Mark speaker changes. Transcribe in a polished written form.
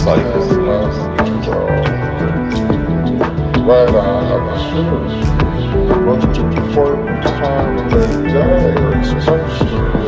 Speaker 1: cycle.
Speaker 2: Right eye, sure. Most important time of the day or expression.